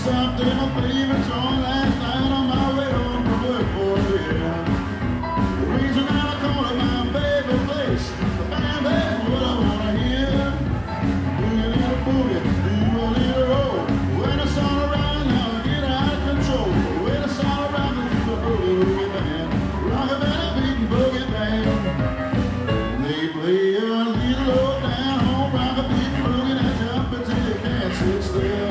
stopped in my favorite song last night on my way home from work for a beer. The reason that I call it my favorite place, the band plays what I wanna hear. Do a little boogie, do a little roll. When it's all around, now I get out of control. When it's all around, I do a boogie band, rockabilly beating boogie band. They play a little old down home rockabilly boogie that jump until you can't sit still.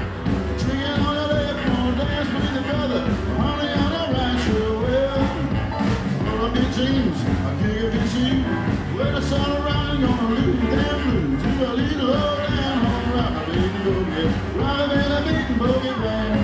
Jeans, I kick up your shoes. When it's all around, you're gonna lose them blues. Do a little low down home rockabilly boogie, rockabilly beating boogie band.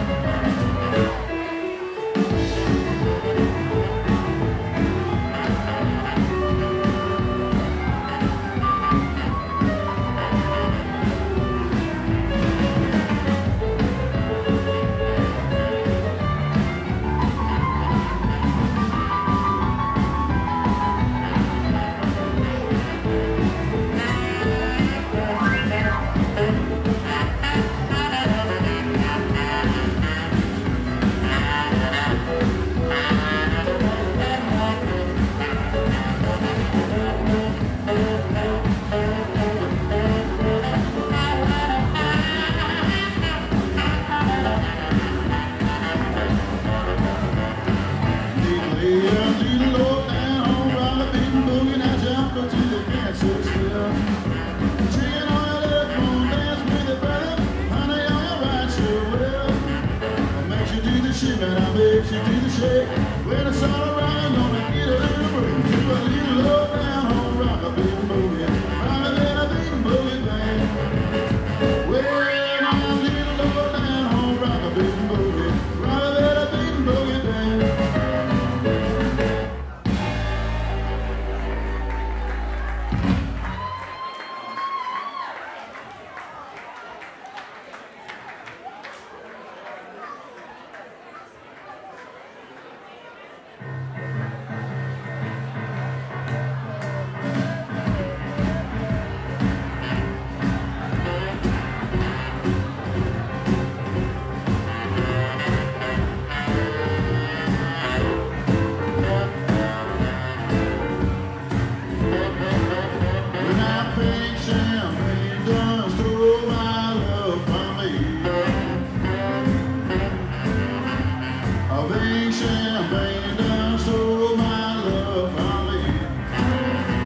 When it's all around, gonna get a little break. Do a little low down